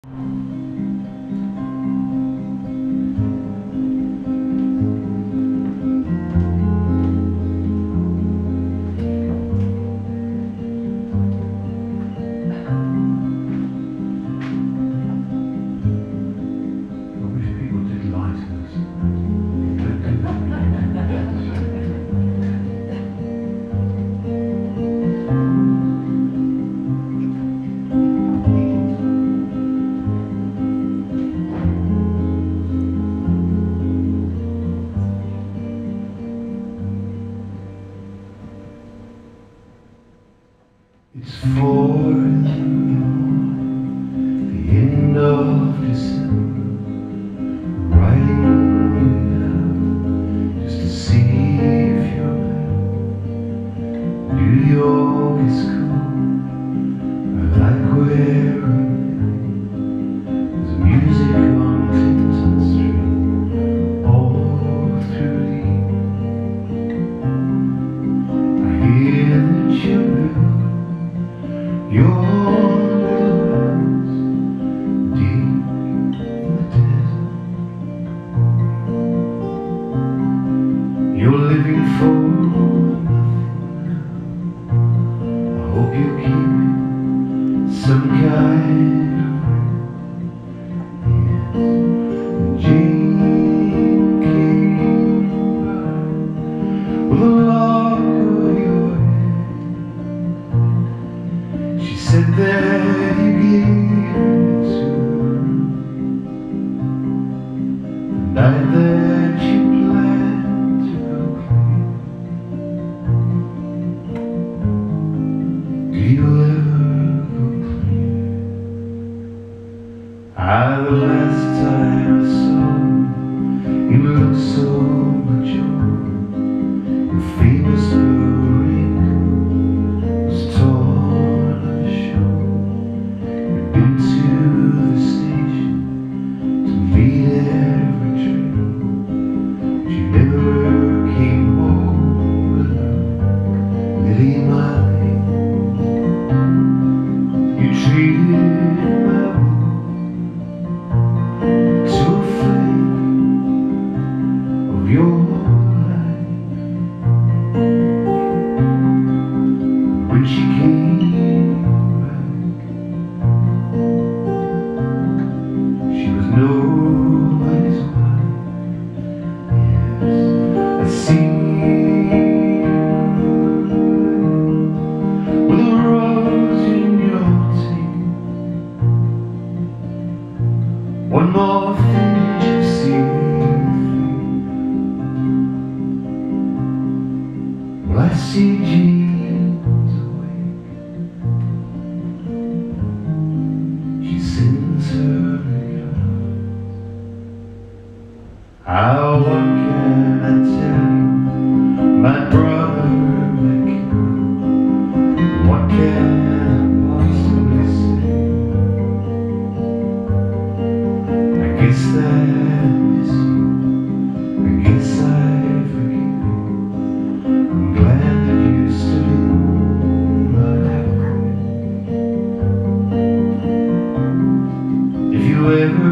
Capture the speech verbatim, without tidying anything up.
It's four in the morning, the end of December, writing you down just to see if you're better. New York is cool, I like where I'm living. There's music on Clinton Street all through the evening. I hear the children. Your little house deep in the desert. You're living for nothing now. I hope you keep some kind of rest. Yes, and Jane came by with a lock of your hair. She said that you gave it to her the night that you planned to go clean. Do you ever go clean? Ah, the last time I saw you, you looked so mature. Your famous raincoat was torn. Been to the station to meet every train, but you never came home with her, Lily Marley. You treated my wound to a flake of your life. When she came back, nobody's wife. Yes, I see you with a rose in your teeth. One more thing to see. Well, I see Jean's awake. She sends her. How, what can I tell you, my brother, my king? What can I possibly say? I guess that I miss you, I guess I forgive you. I'm glad that you stood in my life. If you ever